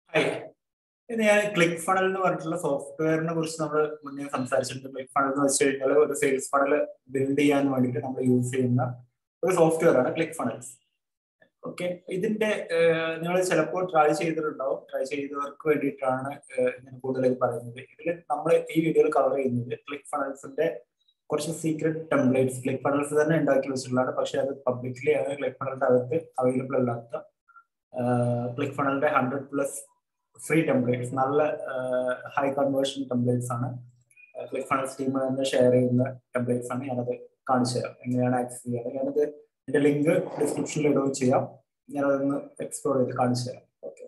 Hi. ഞാൻ click funnel എന്ന് പറഞ്ഞിട്ടുള്ള സോഫ്റ്റ്വെയറിനെ കുറിച്ച് നമ്മൾ മുന്നേ സംസാരിച്ചിട്ടുണ്ട്. ക്ലിക്ക് ഫണൽ എന്ന് വെച്ച് കഴിഞ്ഞാൽ ഒരു സെയിൽസ് ഫണൽ ബിൽഡ് ചെയ്യാൻ വേണ്ടിയിട്ട് നമ്മൾ യൂസ് ചെയ്യുന്ന ഒരു സോഫ്റ്റ്വെയർ ആണ് ക്ലിക്ക് ഫണൽസ്. ഓക്കെ, ഇതിന്റെ നിങ്ങൾ ചിലപ്പോൾ ട്രൈ ചെയ്തിട്ടുണ്ടാവും. ട്രൈ ചെയ്തവർക്ക് വേണ്ടിയിട്ടാണ് ഞാൻ കൂടുതലായി പറയുന്നത്. ഇതിൽ നമ്മൾ ഈ വീഡിയോയിൽ കവർ ചെയ്യുന്നത് ക്ലിക്ക് ഫണൽസിന്റെ കുറച്ച് സീക്രട്ട് ടെംപ്ലേറ്റ്സ് ക്ലിക്ക് ഫണൽസ് തന്നെ ഉണ്ടാക്കി വെച്ചിട്ടുള്ളതാണ്. പക്ഷെ അത് പബ്ലിക്കലി ആണ് ക്ലിക്ക് ഫണലിന്റെ അകത്ത് അവൈലബിൾ അല്ലാത്ത ക്ലിക്ക് ഫണലിന്റെ 100+ ഫ്രീ ടെംപ്ലേറ്റ്സ്, നല്ല ഹൈ കൺവേർഷൻ ടെംപ്ലേറ്റ്സ് ആണ്. ക്ലിക്ക് ഫണൽസ് ടീം തന്നെ ഷെയർ ചെയ്യുന്ന ടെംപ്ലേറ്റ്സ് ആണ്. ഞാനത് കാണിച്ചു തരാം എങ്ങനെയാണ് ആക്സസ് ചെയ്യുക. ഞാനത് എന്റെ ലിങ്ക് ഡിസ്ക്രിപ്ഷനിൽ ഇടുകയും ചെയ്യാം. ഞാനതൊന്ന് എക്സ്പ്ലോർ ചെയ്ത് കാണിച്ചു തരാം. ഓക്കെ,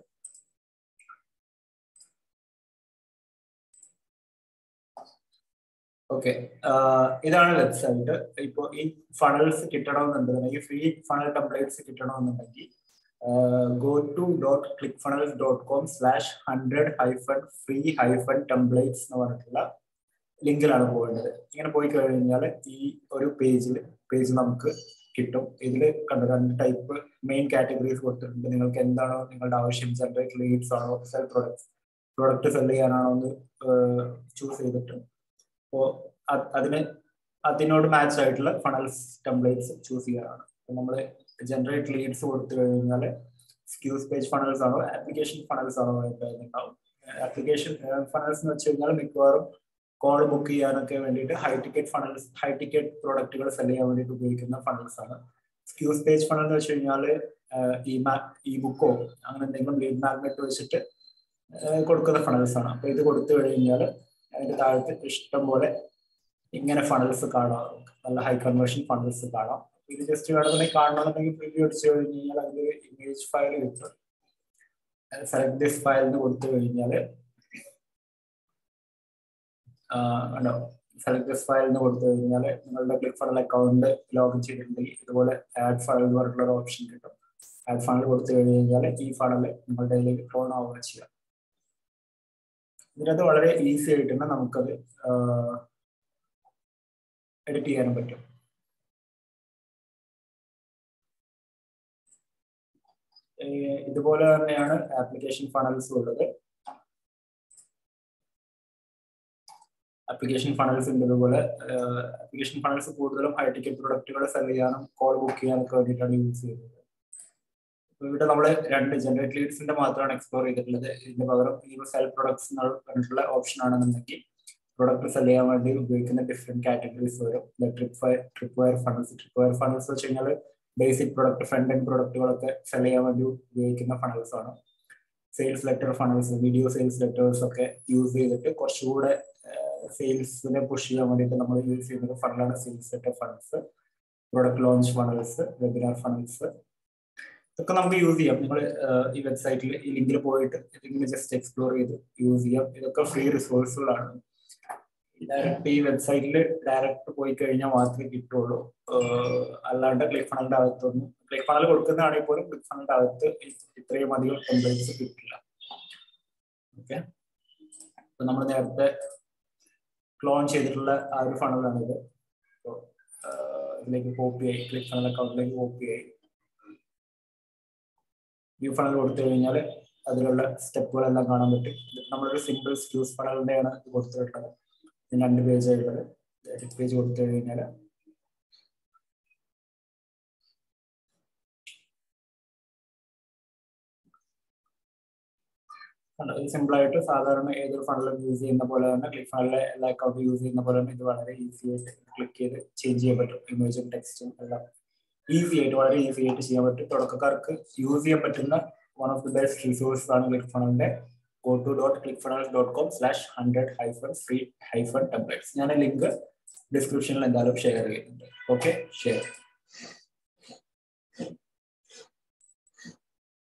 ഓക്കെ, ഇതാണ് വെബ്സൈറ്റ്. ഇപ്പോൾ ഈ ഫണൽസ് കിട്ടണമെന്നുണ്ടെങ്കിൽ, ഫ്രീ ഫണൽ ടെംപ്ലേറ്റ്സ് കിട്ടണമെന്നുണ്ടെങ്കിൽ go to .clickfunnels.com/100-free-templates എന്ന് പറഞ്ഞിട്ടുള്ള ലിങ്കിലാണ് പോകേണ്ടത്. ഇങ്ങനെ പോയി കഴിഞ്ഞാൽ ഈ ഒരു പേജ് നമുക്ക് കിട്ടും. ഇതിൽ കണ്ട 2 ടൈപ്പ് മെയിൻ കാറ്റഗറീസ് കൊടുത്തിട്ടുണ്ട്. നിങ്ങൾക്ക് എന്താണോ നിങ്ങളുടെ ആവശ്യം, ജനറേറ്റ് ലീഡ്സ് ആണോ, സെൽ പ്രൊഡക്റ്റ് സെൽ ചെയ്യാനാണോ എന്ന് ചൂസ് ചെയ്തിട്ട് അപ്പോൾ അതിനോട് മാച്ച് ആയിട്ടുള്ള ഫണൽസ് ടെംപ്ലേറ്റ്സ് ചൂസ് ചെയ്യാനാണ്. നമ്മൾ ജനറേറ്റ് ലീഡ്സ് കൊടുത്തു കഴിഞ്ഞാൽ സ്ക്യൂസ് പേജ് ഫണൽസ് ആണോ ആപ്ലിക്കേഷൻ ഫണൽസ് ആണോ ഉണ്ടാവും. ആപ്ലിക്കേഷൻ ഫണൽസ് എന്ന് വെച്ച് കഴിഞ്ഞാൽ മിക്കവാറും കോൾ ബുക്ക് ചെയ്യാനൊക്കെ വേണ്ടിയിട്ട് ഹൈ ടിക്കറ്റ് പ്രോഡക്റ്റുകൾ സെൽ ചെയ്യാൻ വേണ്ടിയിട്ട് ഉപയോഗിക്കുന്ന ഫണൽസ് ആണ്. സ്ക്യൂസ് പേജ് ഫണൽ എന്ന് വെച്ച് കഴിഞ്ഞാൽ ഇ ബുക്കോ അങ്ങനെ എന്തെങ്കിലും ലീഡ് മാഗ്നറ്റ് വെച്ചിട്ട് കൊടുക്കുന്ന ഫണൽസ് ആണ്. അപ്പൊ ഇത് കൊടുത്തു കഴിഞ്ഞാൽ അതിന്റെ താഴത്ത് ഇഷ്ടം പോലെ ഇങ്ങനെ ഫണൽസ് കാണാം, നല്ല ഹൈ കൺവേർഷൻ ഫണൽസ് കാണാം. ഇത് ജസ്റ്റ് വേണമെന്നുണ്ടെങ്കിൽ കാണണമെന്നുണ്ടെങ്കിൽ പ്രിവ്യൂ അടിച്ചു കഴിഞ്ഞാൽ അതിൽ ഇമേജ് ഫയൽ കിട്ടും. സെലക്ട് ദിസ് ഫയൽ എന്ന് കൊടുത്തു കഴിഞ്ഞാൽ സെലക്ട് ദിസ് ഫയൽ എന്ന് കൊടുത്തു കഴിഞ്ഞാൽ നിങ്ങളുടെ ക്ലിക്ക് ഫണൽ അക്കൗണ്ട് ലോഗിൻ ചെയ്തിട്ടുണ്ടെങ്കിൽ ഇതുപോലെ ആഡ് ഫയൽ എന്ന് പറഞ്ഞിട്ടുള്ള ഒരു ഓപ്ഷൻ കിട്ടും. ആഡ് ഫണൽ കൊടുത്തു കഴിഞ്ഞാൽ ഈ ഫണൽ നിങ്ങളുടെ കയ്യിലേക്ക് ഡ്രോൺ ആവുക ചെയ്യാം. ഇതിനകത്ത് വളരെ ഈസി ആയിട്ട് തന്നെ നമുക്കത് എഡിറ്റ് ചെയ്യാനും പറ്റും. ഇതുപോലെ തന്നെയാണ് ആപ്ലിക്കേഷൻ ഫണൽസ് ഉള്ളത്. ആപ്ലിക്കേഷൻ ഫണൽസ് ഉണ്ട്. ഇതുപോലെ ആപ്ലിക്കേഷൻ ഫണൽസ് കൂടുതലും ഹൈ ടിക്കറ്റ് പ്രൊഡക്റ്റുകൾ സെൽ ചെയ്യാനും കോൾ ബുക്ക് ചെയ്യാനൊക്കെ വേണ്ടിയിട്ടാണ് യൂസ് ചെയ്യുന്നത്. ഇവിടെ നമ്മൾ 2 ജനറേറ്റ് ലീഡ്സിന്റെ മാത്രമാണ് എക്സ്പ്ലോർ ചെയ്തിട്ടുള്ളത്. ഇതിന്റെ പകരം ഈ സെൽ പ്രൊഡക്ട്സ് പറഞ്ഞിട്ടുള്ള ഓപ്ഷൻ ആണെന്നുണ്ടെങ്കിൽ പ്രൊഡക്റ്റ് സെൽ ചെയ്യാൻ വേണ്ടി ഉപയോഗിക്കുന്ന ഡിഫറെന്റ് കാറ്റഗറീസ് വരും. ട്രിപ്പ് വയർ ഫണൽസ് വെച്ച് കഴിഞ്ഞാൽ ബേസിക് പ്രൊഡക്റ്റ്, ഫ്രണ്ട് എൻഡ് പ്രൊഡക്റ്റുകളൊക്കെ സെൽ ചെയ്യാൻ വേണ്ടി ഉപയോഗിക്കുന്ന ഫണൽസ് ആണ്. Sales letter funnels, video sales letters ഒക്കെ യൂസ് ചെയ്തിട്ട് കുറച്ചുകൂടെ സെയിൽസിനെ പുഷ് ചെയ്യാൻ വേണ്ടിയിട്ട് നമ്മൾ യൂസ് ചെയ്യുന്ന ഫണലാണ് sales letter funnels, product launch funnels, webinar funnels. ഇതൊക്കെ നമുക്ക് യൂസ് ചെയ്യാം. നിങ്ങൾ ഈ വെബ്സൈറ്റിൽ ഈ ലിങ്കിൽ പോയിട്ട് ഇതിങ്ങനെ ജസ്റ്റ് എക്സ്പ്ലോർ ചെയ്ത് യൂസ് ചെയ്യാം. ഇതൊക്കെ ഫ്രീ റിസോഴ്സുകളാണ്. ഡയറക്റ്റ് ഈ വെബ്സൈറ്റിൽ ഡയറക്റ്റ് പോയി കഴിഞ്ഞാൽ മാത്രമേ കിട്ടുള്ളൂ. അല്ലാണ്ട് ക്ലിക്ക് ഫണലിന്റെ അകത്തൊന്നും, ക്ലിക്ക് ഫണൽ കൊടുക്കുന്നതാണെങ്കിൽ പോലും ക്ലിക്ക് ഫണലിന്റെ അകത്ത് ഇത്രയും അധികം ടെംപ്ലേറ്റ്സ് കിട്ടില്ല. ഓക്കെ, അപ്പൊ നമ്മൾ നേരത്തെ ക്ലോൺ ചെയ്തിട്ടുള്ള ആ ഒരു ഫണലാണിത്. ഇതിലേക്ക് കോപ്പി ആയി, ക്ലിക്ക് ഫണൽ അക്കൗണ്ടിലേക്ക് കോപ്പി ആയി. വ്യൂ ഫണൽ കൊടുത്തു കഴിഞ്ഞാൽ അതിലുള്ള സ്റ്റെപ്പുകളെല്ലാം കാണാൻ പറ്റും. നമ്മളൊരു സിമ്പിൾ സ്ക്യൂസ് ഫണലിന്റെയാണ് കൊടുത്തിട്ടുള്ളത്. 2 പേജ് ആയിട്ടുള്ളത്. എഡിറ്റ് പേജ് കൊടുത്തു കഴിഞ്ഞാൽ സിമ്പിൾ ആയിട്ട് സാധാരണ ഏതൊരു ഫണലും യൂസ് ചെയ്യുന്ന പോലെ തന്നെ ക്ലിക്ക് ഫണലിലെ എല്ലാ അക്കൗണ്ടും യൂസ് ചെയ്യുന്ന പോലെ തന്നെ ഇത് വളരെ ഈസി ആയിട്ട് ക്ലിക്ക് ചെയ്ത് ചേഞ്ച് ചെയ്യാൻ പറ്റും. ഇമേജും ടെക്സ്റ്റും എല്ലാം ഈസി ആയിട്ട്, വളരെ ഈസി ആയിട്ട് ചെയ്യാൻ പറ്റും. തുടക്കക്കാർക്ക് യൂസ് ചെയ്യാൻ പറ്റുന്ന one of the best resource ആണ് ക്ലിക്ക് ഫണലിന്റെ go to.clickfunnels.com/100-free-templates. ഞാൻ ലിങ്ക് ഡിസ്ക്രിപ്ഷനിൽ എന്തായാലും ഷെയർ ചെയ്യുന്നുണ്ട്. Okay, share.